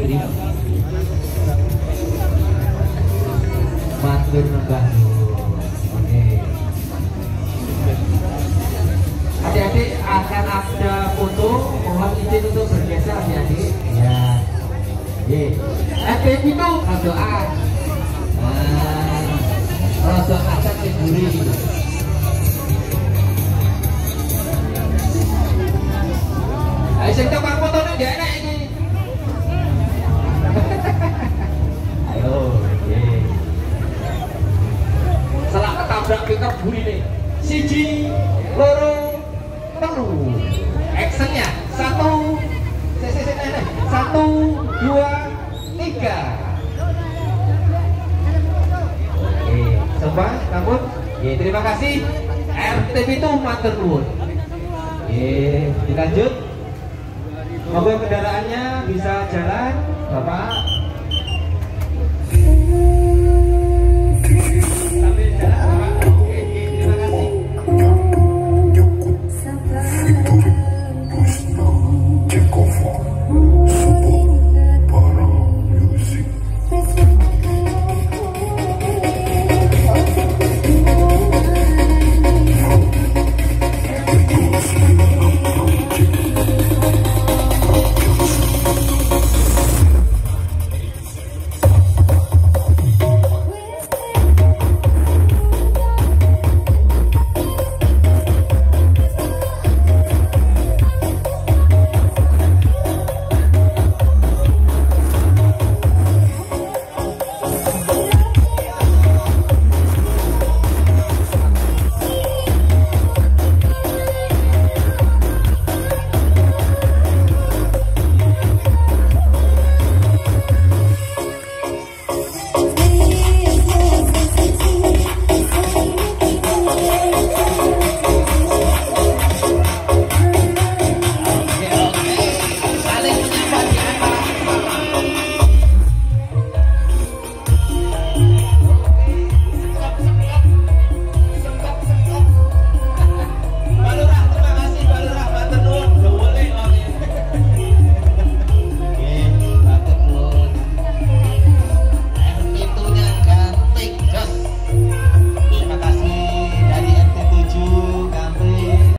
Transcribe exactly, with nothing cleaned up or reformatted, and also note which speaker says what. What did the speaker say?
Speaker 1: Matur nembah. Oke. Adik-adik akan ada foto, mohon izin untuk bergeser adik-adik. Ya. Ye. F P P itu doa. Nah, rasa akan diburi. Ayo sing tukang fotone gak enak iki. Ayo, ye. Salah ketabrak pickup burine. Siji, loro, telu. Actionnya satu, satu, dua, tiga. Oke, coba, namun, ya terima kasih. R T P itu matur nuwun. Oke, dilanjut. Moga kendaraannya bisa jalan, Bapak.